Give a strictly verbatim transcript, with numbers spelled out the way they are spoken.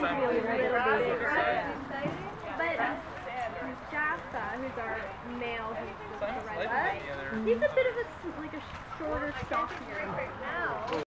to be a little bit bigger. But Shasta, who's our male, who's the red, he's a bit of a like a shorter, stockier.